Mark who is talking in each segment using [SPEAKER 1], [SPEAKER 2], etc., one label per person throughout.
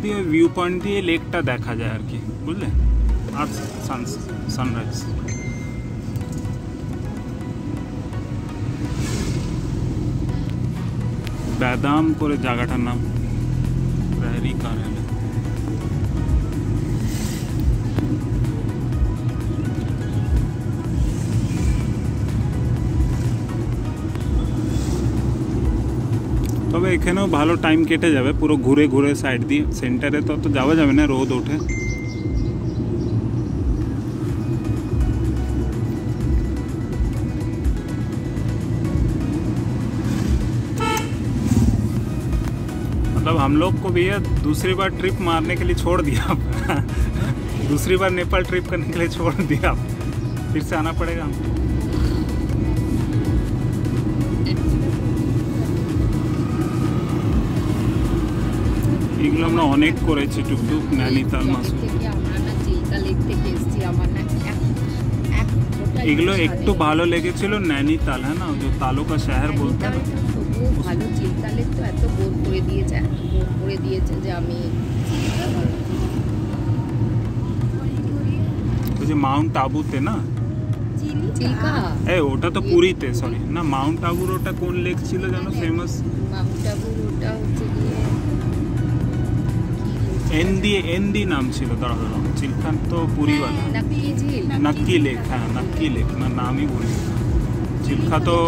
[SPEAKER 1] দিয়ে view point দিয়ে লেকটা দেখা যায় আর কি, বুঝলে, আর সানরাইজ। বাদাম করে জায়গাটার নাম, প্রাইরি কার্যালয়। তবে এখানেও ভালো টাইম কেটে যাবে, পুরো ঘুরে ঘুরে সাইড দিয়ে। সেন্টারে তো যাওয়া যাবে না, রোদ ওঠে। मतलब हम लोग को भैया दूसरी बार ट्रिप मारने के लिए छोड़ दिया दूसरी बार नेपाल ट्रिप करने के लिए छोड़ दिया, फिर से आना पड़ेगा हमको। এগুলো আমরা অনেক করেছি টুকটুক, নৈনিতাল, মাসুরি। এগুলো একটু ভালো লেগেছিল নৈনিতাল, হ্যাঁ না, जो तालों का शहर बोलते हैं।
[SPEAKER 2] ভালো চিলকালে তো এত বোর করে দিয়েছে যে আমি
[SPEAKER 1] ওই যে মাউন্ট আবুতে না,
[SPEAKER 2] চিল্কা,
[SPEAKER 1] ওটা তো পুরীতে, সরি না, মাউন্ট আবুর ওটা কোন লেক ছিল জানো ফেমাস?
[SPEAKER 2] মাউন্ট আবুর ওটা হচ্ছে
[SPEAKER 1] एनदी नाम ছিল, দাঁড়াও, চিলখান তো পুরীওয়ালা, নাক্কি লেক, হ্যাঁ নাক্কি লেক, না নামই ভুলি। চিলখা তো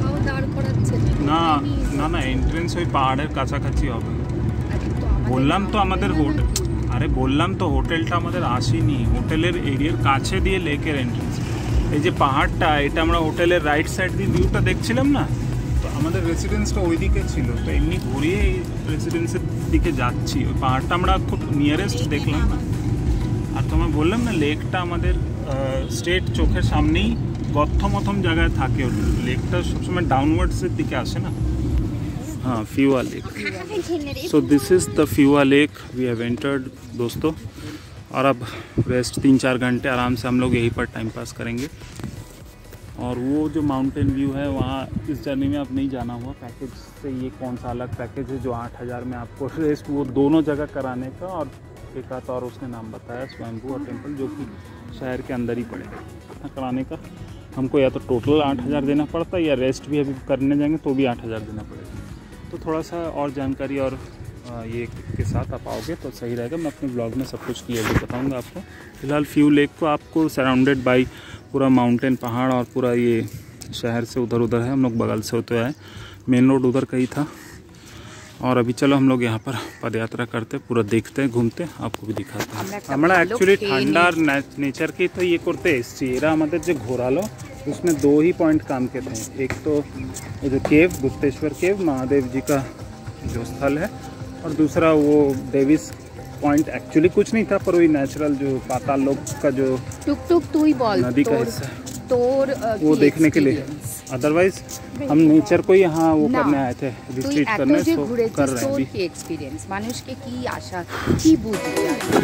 [SPEAKER 1] না না না, এন্ট্রেন্স ওই পাহাড়ের কাছাকাছি হবে। বললাম তো আমাদের হোটেল, আরে বললাম তো হোটেলটা আমাদের আসেনি, হোটেলের এরিয়ার কাছে দিয়ে লেকের এন্ট্রেন্স। এই যে পাহাড়টা, এটা আমরা হোটেলের রাইট সাইড দিয়ে ভিউটা দেখছিলাম না, তো আমাদের রেসিডেন্সটা ওই দিকে ছিল, তো এমনি ঘুরিয়ে এই রেসিডেন্সের দিকে যাচ্ছি। ওই পাহাড়টা আমরা খুব নিয়ারেস্ট দেখলাম না। আর তোমায় বললাম না, লেকটা আমাদের স্ট্রেট চোখের সামনেই গর্ত মতন জায়গায় থাকে। লেকটা সবসময় ডাউনওয়ার্ডসের দিকে আসে না। हाँ, Phewa lake. So this is the Phewa lake we have entered दोस्तों। और अब रेस्ट 3-4 घंटे आराम से हम लोग यहीं पर टाइम पास करेंगे। और वो जो माउंटेन व्यू है वहाँ, इस जर्नी में अब नहीं जाना हुआ। पैकेज से ये कौन सा अलग पैकेज है जो 8000 में आपको रेस्ट वो दोनों जगह कराने का, और एक आध और उसने नाम बताया स्वयंभू और टेम्पल, जो कि शहर के अंदर ही पड़ेगा कराने का। हमको या तो टोटल 8000 देना पड़ता है, या रेस्ट भी अभी करने जाएंगे तो भी 8000 देना पड़ेगा। तो थोड़ा सा और जानकारी और ये के साथ आप आओगे तो सही रहेगा। मैं अपने ब्लॉग में सब कुछ क्लियर भी बताऊँगा आपको। फिलहाल फ्यू लेक को आपको सराउंडेड बाई पूरा माउंटेन, पहाड़, और पूरा ये शहर से उधर उधर है। हम लोग बगल से होते आए, मेन रोड उधर का ही था। और अभी चलो हम लोग यहाँ पर पदयात्रा करते, पूरा देखते हैं, घूमते, आपको भी दिखाते हैं। हमारा एक्चुअली ঠান্ডার नेचर की तो ये करते एसছি। এরা আমাদের যে ঘোরালো उसमें 2 ही पॉइंट काम के थे। एक तो ये जो केव, गुप्तेश्वर केव, महादेव जी का जो स्थल है, और दूसरा वो डेविस पॉइंट। एक्चुअली कुछ नहीं था, पर वही नेचुरल जो पाताल लोक का जो
[SPEAKER 2] टुक तू ही बोल,
[SPEAKER 1] नदी का हिस्सा
[SPEAKER 2] तोर
[SPEAKER 1] वो देखने के लिए। अदरवाइज हम नेचर को यहाँ वो करने आए थे, रिट्रीट करने, सो कर रहे हैं
[SPEAKER 2] की एक्सपीरियंस মানুষ কে কি আশা কি বুঝবে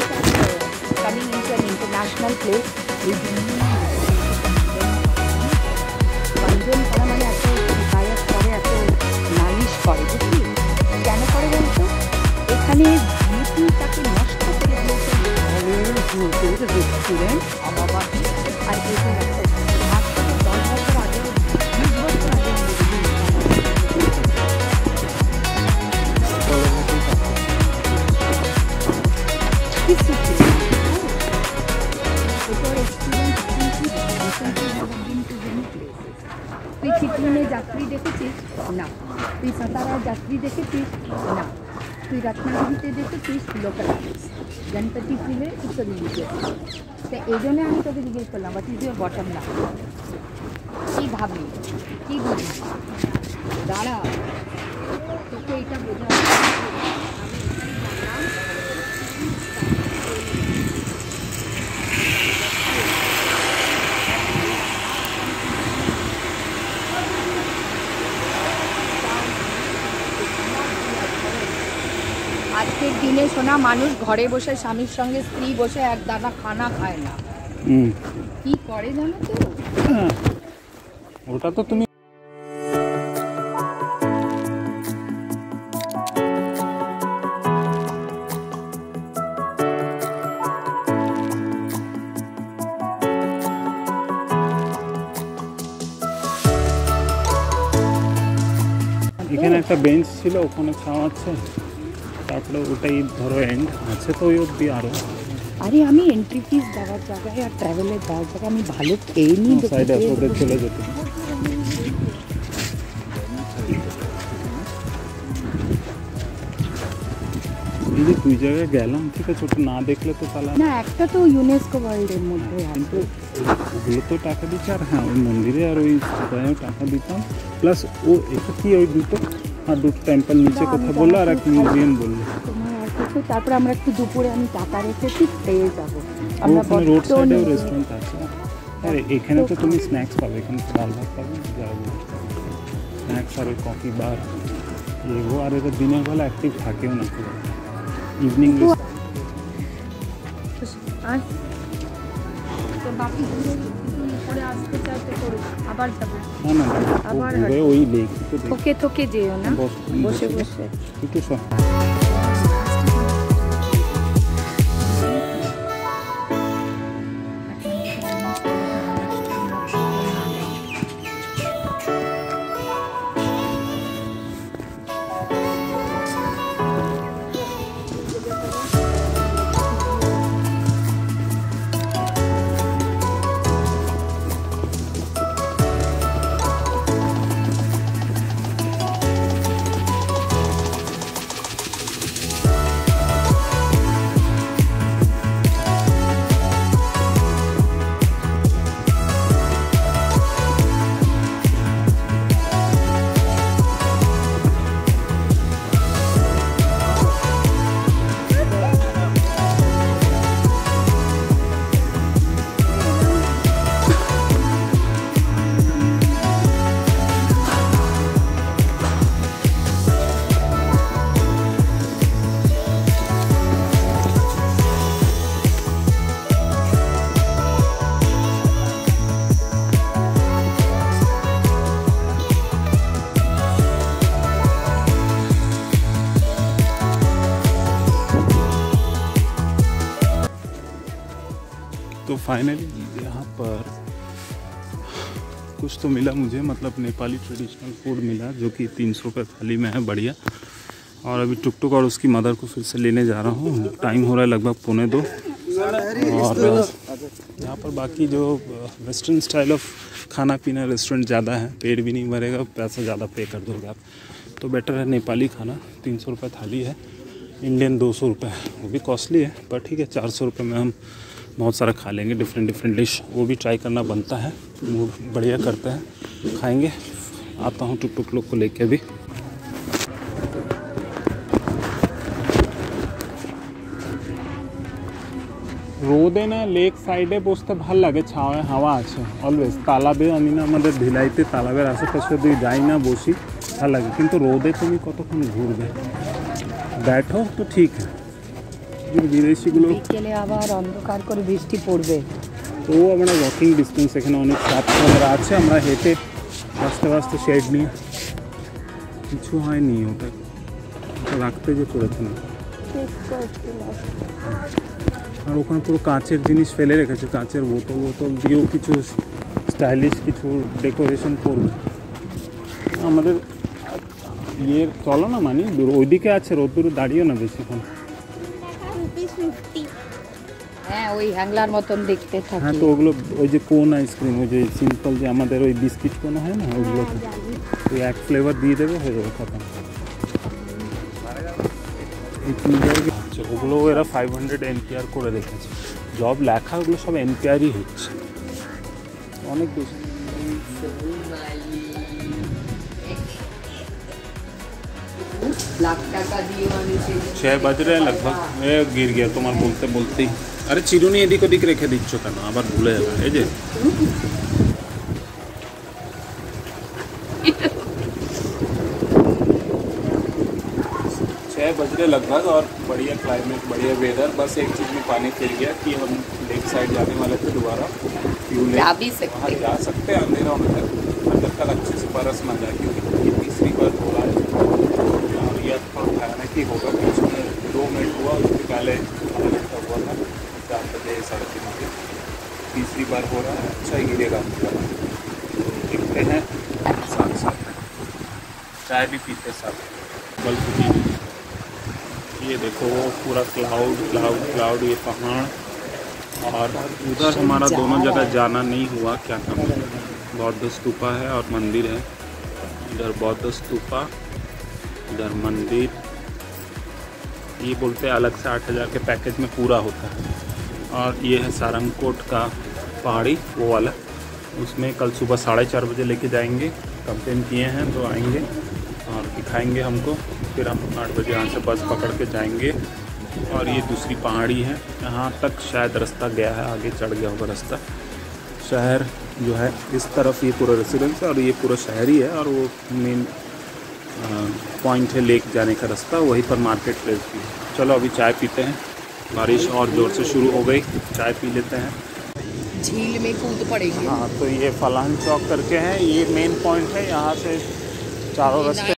[SPEAKER 2] coming into an international place. বন্ধন করা মানে এত শিকায়ত করে, এত নালিশ করে, বুঝলি কেন করে বলতো? এখানে বিউটিটাকে নষ্ট করে দিয়েছে রেস্টুরেন্ট, বাবা। আর এখানে আজ থেকে 10 বছর আগে, 20 বছর আগে তুই চিত্রনে যাত্রী দেখেছিস না, তুই সাতারা যাত্রী দেখেছিস না, তুই রত্নাগিরিতে দেখেছিস লোকাল আর্টিস্ট, গণপতি ফুলে ইটস রিলিজিয়াস। তো এই জন্য আমি তোকে জিজ্ঞেস করলাম what is your bottom line, কী ভাবলি, কী বুঝলি? দাঁড়া, তোকে এইটা বোঝা। আজকের দিনে শোনা মানুষ ঘরে বসে স্বামীর সঙ্গে স্ত্রী বসে এক দানা খানা খায় না, কি করে জানো তো?
[SPEAKER 1] ওটা তো তুমি এখানে একটা বেঞ্চ ছিল, ওখানে ছাওয়া আছে, তারপরে ওটাই ধরো এন্ড আছে তো ওই অবধি আরও।
[SPEAKER 2] আরে আমি এন্ট্রি ফিস দেওয়ার জায়গায় আর ট্রাভেলের দেওয়ার জায়গায় আমি ভালো খেয়ে নিই তো
[SPEAKER 1] সাইডে ওদের চলে যেত। এই যে দুই জায়গায় গেলাম, ঠিক আছে, ওটা না দেখলে তো তাহলে
[SPEAKER 2] না, একটা তো ইউনেস্কো ওয়ার্ল্ডের মধ্যে
[SPEAKER 1] কিন্তু ওগুলো তো টাকা দিচ্ছে। আর হ্যাঁ, ওই মন্দিরে আর ওই জায়গায় টাকা দিতাম, প্লাস ও এটা কি ওই দুটো আর দুটো টেম্পল নিচে কথা বললো আর একটা মিউজিয়াম বললো।
[SPEAKER 2] তোমার আর কিছু, তারপরে আমরা একটু দুপুরে আমি টাকা রেখেছি পেয়ে যাবো আমরা।
[SPEAKER 1] ওখানে রোড সাইডেও রেস্টুরেন্ট আছে। আর এখানে তো তুমি স্ন্যাক্স পাবে, এখানে তো ডাল ভাত পাবে, যাবো স্ন্যাক্স আর ওই কফি বার এগো। আর এটা দিনের বেলা অ্যাক্টিভ থাকেও না, ইভিনিং
[SPEAKER 2] আর তো বাকি পরে আসতে চাইতে করো, আবার যাবো।
[SPEAKER 1] না না
[SPEAKER 2] আবার
[SPEAKER 1] ওই লেক তো
[SPEAKER 2] থকে থকে যেও না, বসে বসে
[SPEAKER 1] একটু সব। तो फाइनली यहाँ पर कुछ तो मिला मुझे, मतलब नेपाली ट्रेडिशनल फूड मिला जो कि 300 रुपये थाली में है, बढ़िया। और अभी टुक टुक और उसकी मदर को फिर से लेने जा रहा हूँ। टाइम हो रहा है लगभग 1:45। और यहाँ पर बाकी जो वेस्टर्न स्टाइल ऑफ खाना पीना रेस्टोरेंट ज़्यादा है, पेट भी नहीं भरेगा, पैसा ज़्यादा पे कर दोगे आप, तो बेटर है नेपाली खाना। 300 रुपये थाली है, इंडियन 200 रुपये, वो भी कॉस्टली है पर ठीक है। 400 रुपये में हम बहुत सारा खा लेंगे, डिफरेंट डिश, वो भी ट्राई करना बनता है। मूड बढ़िया करते हैं, खाएंगे। आता हूँ टुक टुक लोग को लेके अभी। রোদে না লেক সাইডে বসতে ভাল লাগে, ছাওয়ায় হাওয়া আছে অলওয়েজ। তালাবে আমি না আমাদের ভিলাইতে তালাবের আশেপাশে যদি যাই না বসি ভাল লাগে, কিন্তু রোদে তুমি কতক্ষণ ঘুরবে, बैठो तो ठीक है। বিদেশিগুলো
[SPEAKER 2] বিকেলে আবার অন্ধকার করে বৃষ্টি পড়বে,
[SPEAKER 1] তো আমরা ওয়াকিং ডিস্টেন্স এখানে অনেক ছাত্ররা আছে, আমরা হেঁটে আস্তে আস্তে শেড নিয়ে, কিছু হয়নি, ওটা রাখতে যে করেছে না। আর ওখানে পুরো কাঁচের জিনিস ফেলে রেখেছে, কাঁচের বোতল দিয়েও কিছু স্টাইলিশ কিছু ডেকোরেশন করবে। আমাদের ইয়ে চলো না, মানে ওইদিকে আছে, রোদ্দুরে দাঁড়িয়েও না বেশিক্ষণ।
[SPEAKER 2] হ্যাঁ ওই হ্যাংলার মতন দেখতে থাকে।
[SPEAKER 1] হ্যাঁ তো ওগুলো ওই যে কোন আইসক্রিম, ওই যে সিম্পল যে আমাদের ওই বিস্কিট কোন হয় না, ওইগুলো ওই এক ফ্লেভার দিয়ে দেবে, হয়ে যাবে খতম। ওগুলো এরা 500 NPR করে রেখেছে, জব লেখা ওগুলো সব NPRই হচ্ছে, অনেক বেশি। 6 बज रहे हैं लगभग। ए गिर गया तुम्हार बोलते बोलते ही। अरे चिरुनी एदिक ओदिक रेखे दिচ্ছ কেন, আবার ভুলে যাবে। এই যে 6 बज रहे लगभग और बढ़िया क्लाइमेट, बढ़िया वेदर। बस एक चीज़ में पानी फिर गया कि हम लेक साइड जाने वाले थे दोबारा, वहाँ जा सकते हैं अंधेरा होने तक, अंदर तक अच्छे से बरस ना जाए, क्योंकि तीसरी बार हो रहा है। और यह थोड़ा भयानक ही होगा, बीच में 2 मिनट हुआ, उसके पहले आधा घंटा हुआ था, 4 बजे 3:30 बजे। तीसरी बार हो रहा है, अच्छा ही गिरेगा। देखते हैं साथ साथ चाय भी पीते सब। ये देखो वो पूरा क्लाउड क्लाउड क्लाउड, ये पहाड़, और उधर हमारा दोनों जगह जाना नहीं हुआ, क्या नाम है, बौद्ध स्तूपा है और मंदिर है। इधर बौद्ध स्तूपा, इधर मंदिर। ये बोलते हैं अलग से 8,000 के पैकेज में पूरा होता है। और ये है सारंगकोट का पहाड़ी, वो वाला, उसमें कल सुबह 4:30 बजे लेके जाएंगे, कंप्लेन किए हैं तो आएंगे और दिखाएंगे हमको। फिर हम 8 बजे यहाँ से बस पकड़ के जाएंगे। और ये दूसरी पहाड़ी है, यहाँ तक शायद रास्ता गया है, आगे चढ़ गया होगा रास्ता। शहर जो है इस तरफ, ये पूरा रेसिडेंस है और ये पूरा शहर ही है, और वो मेन पॉइंट है लेक जाने का रास्ता, वहीं पर मार्केट प्लेस भी है। चलो अभी चाय पीते हैं, बारिश और ज़ोर से शुरू हो गई, चाय पी लेते हैं।
[SPEAKER 2] झील में कूद पड़ेंगे।
[SPEAKER 1] हाँ, तो ये फलान चौक करके है, ये मेन पॉइंट है, यहाँ से चारों रास्ते